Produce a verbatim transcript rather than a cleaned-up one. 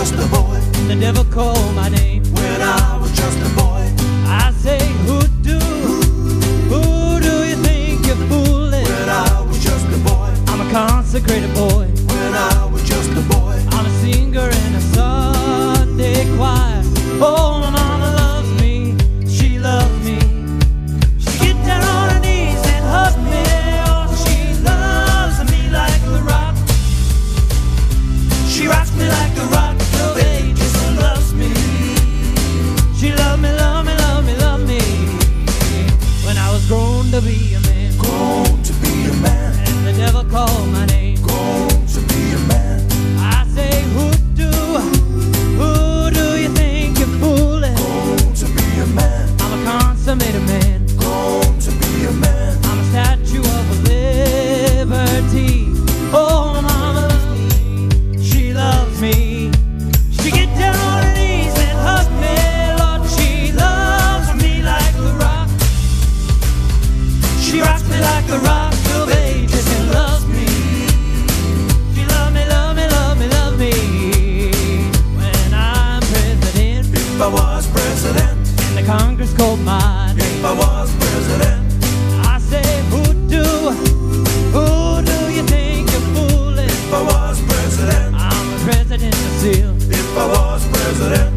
just a boy, the devil called my name. when I was just a boy, I say, who do, who do you think you're fooling? when I was just a boy, I'm a consecrated boy. when I was just a boy, I'm a singer in a Sunday choir. Oh, my mama loves me, she loves me. She get down on her knees and hug me. Oh, she loves me like the rock. She rocks me like the rock of ages and loves me. She love me, love me, love me, love me. When I was grown to be a man, grown to be a man, and the devil called my name. grown to be a man, I say, who do, who do you think you're fooling? grown to be a man, I'm a consummated man. grown to be a man, I'm a statue of liberty. Oh, my mama loves me, she loves me. She get down on her knees and hug me. Lord, she loves me like the rock. She rocks me like the rock of ages and loves me. She love me, love me, love me, love me. When I'm president, if I was president, and the Congress called my name, if I was president, I say, who do, who do you think you're fooling? if I was president, I'm a president to seal. if I was president,